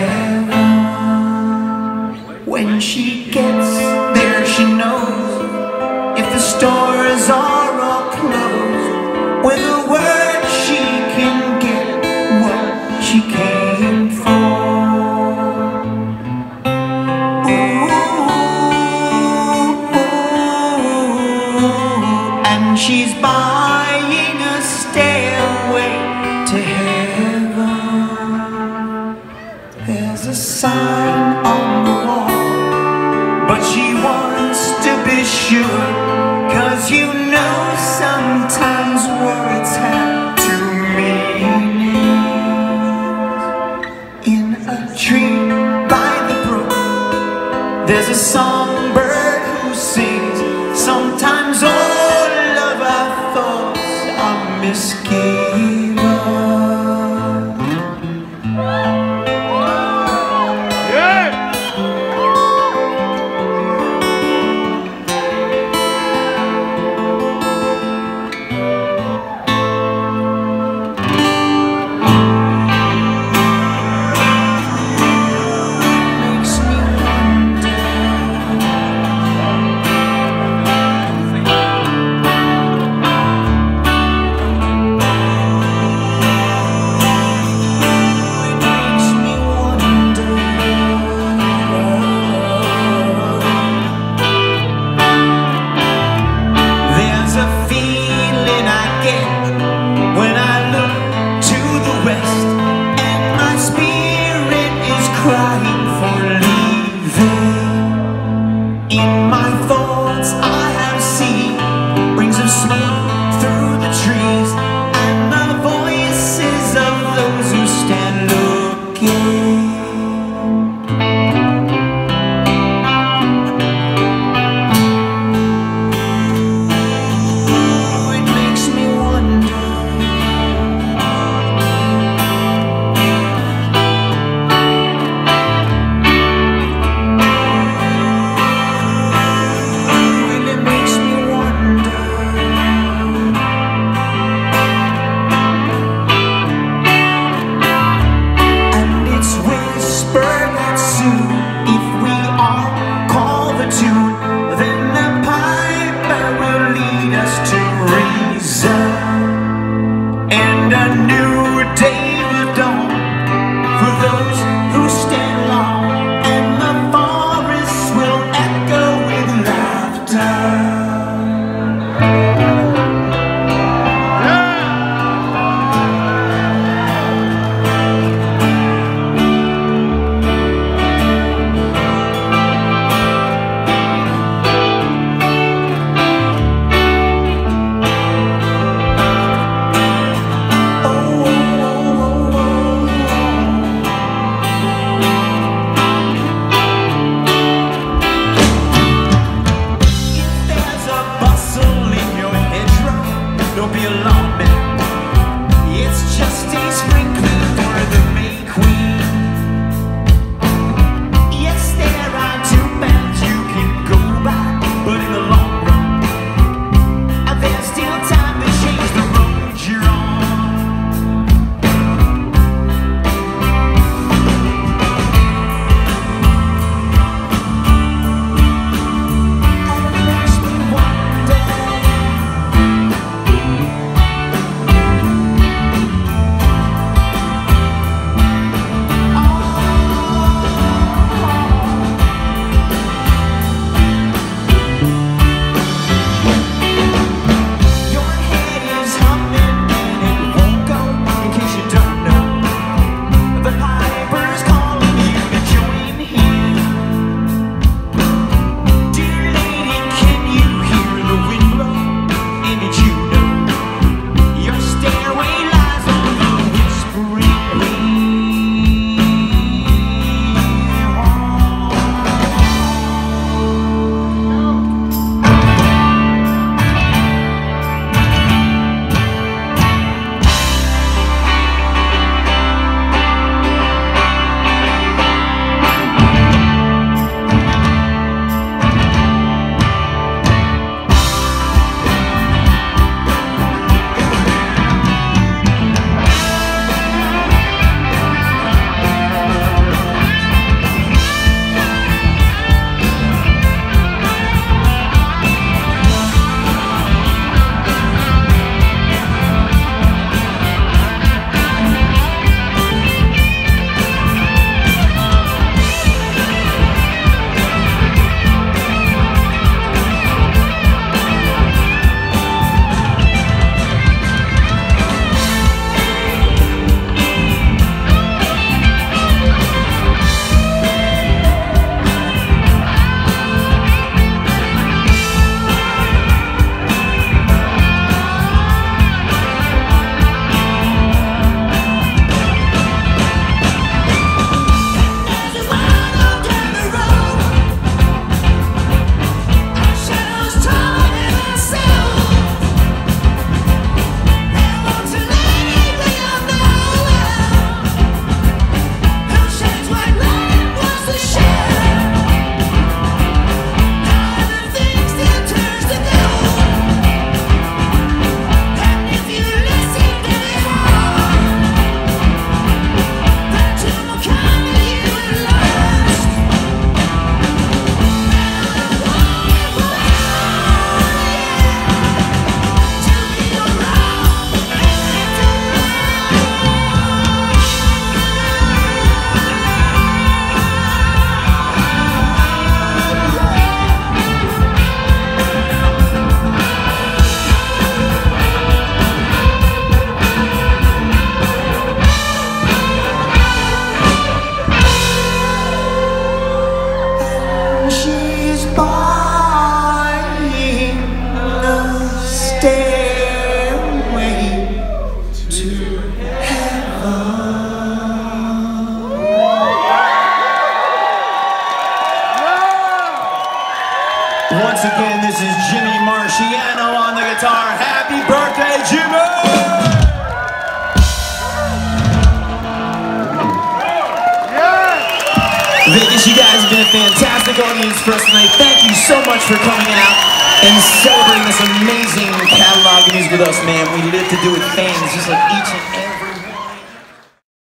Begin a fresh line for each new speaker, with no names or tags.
heaven. When she gets there, she knows if the stores are all closed, with a word she can get what she came for. Ooh, and she's buying a stairway to heaven. There's a sign on the wall, but she wants to be sure, 'cause you know sometimes words have two meanings. In a tree by the brook, there's a songbird who sings. Sometimes all of our thoughts are misgiven. once again, this is Jimmy Marciano on the guitar. Happy birthday, Jimmy! Vegas, you guys have been a fantastic audience for us tonight. Thank you so much for coming out and celebrating this amazing catalog of music with us, man. We live to do it, fans, just like each and every